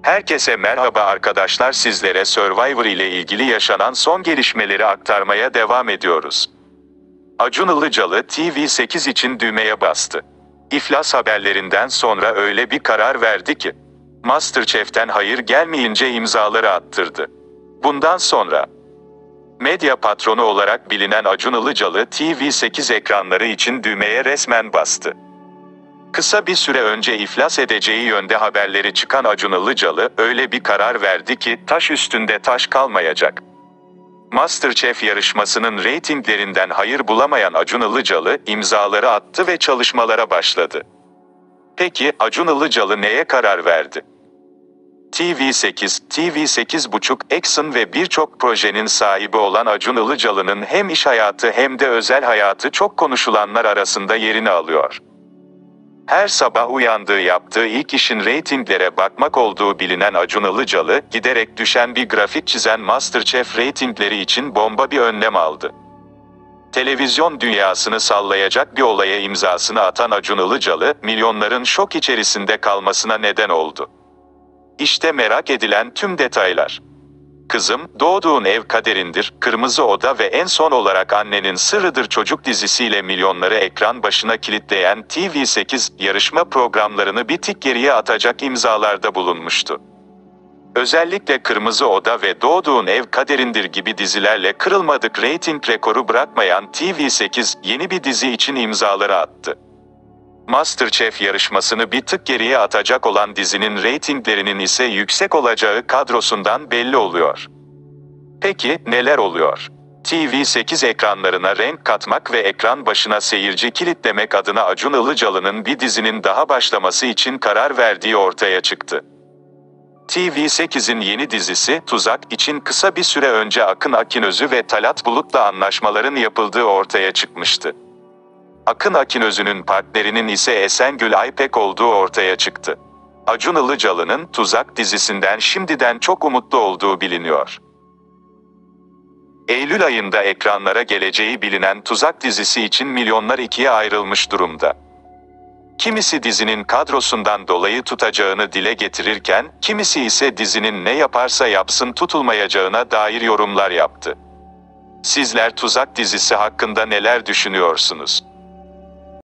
Herkese merhaba arkadaşlar, sizlere Survivor ile ilgili yaşanan son gelişmeleri aktarmaya devam ediyoruz. Acun Ilıcalı TV8 için düğmeye bastı. İflas haberlerinden sonra öyle bir karar verdi ki, MasterChef'ten hayır gelmeyince imzaları attırdı. Bundan sonra, medya patronu olarak bilinen Acun Ilıcalı TV8 ekranları için düğmeye resmen bastı. Kısa bir süre önce iflas edeceği yönde haberleri çıkan Acun Ilıcalı öyle bir karar verdi ki taş üstünde taş kalmayacak. MasterChef yarışmasının reytinglerinden hayır bulamayan Acun Ilıcalı imzaları attı ve çalışmalara başladı. Peki Acun Ilıcalı neye karar verdi? TV8, TV8.5 Action ve birçok projenin sahibi olan Acun Ilıcalı'nın hem iş hayatı hem de özel hayatı çok konuşulanlar arasında yerini alıyor. Her sabah uyandığı yaptığı ilk işin reytinglere bakmak olduğu bilinen Acun Ilıcalı, giderek düşen bir grafik çizen MasterChef reytingleri için bomba bir önlem aldı. Televizyon dünyasını sallayacak bir olaya imzasını atan Acun Ilıcalı, milyonların şok içerisinde kalmasına neden oldu. İşte merak edilen tüm detaylar. Kızım, Doğduğun Ev Kaderindir, Kırmızı Oda ve en son olarak Annenin Sırrıdır çocuk dizisiyle milyonları ekran başına kilitleyen TV8, yarışma programlarını bir tık geriye atacak imzalarda bulunmuştu. Özellikle Kırmızı Oda ve Doğduğun Ev Kaderindir gibi dizilerle kırılmadık reyting rekoru bırakmayan TV8, yeni bir dizi için imzaları attı. MasterChef yarışmasını bir tık geriye atacak olan dizinin reytinglerinin ise yüksek olacağı kadrosundan belli oluyor. Peki neler oluyor? TV8 ekranlarına renk katmak ve ekran başına seyirci kilitlemek adına Acun Ilıcalı'nın bir dizinin daha başlaması için karar verdiği ortaya çıktı. TV8'in yeni dizisi Tuzak için kısa bir süre önce Akın Akinözü ve Talat Bulut'la anlaşmaların yapıldığı ortaya çıkmıştı. Akın Akinözü'nün partnerinin ise Esengül Aypek olduğu ortaya çıktı. Acun Ilıcalı'nın Tuzak dizisinden şimdiden çok umutlu olduğu biliniyor. Eylül ayında ekranlara geleceği bilinen Tuzak dizisi için milyonlar ikiye ayrılmış durumda. Kimisi dizinin kadrosundan dolayı tutacağını dile getirirken, kimisi ise dizinin ne yaparsa yapsın tutulmayacağına dair yorumlar yaptı. Sizler Tuzak dizisi hakkında neler düşünüyorsunuz?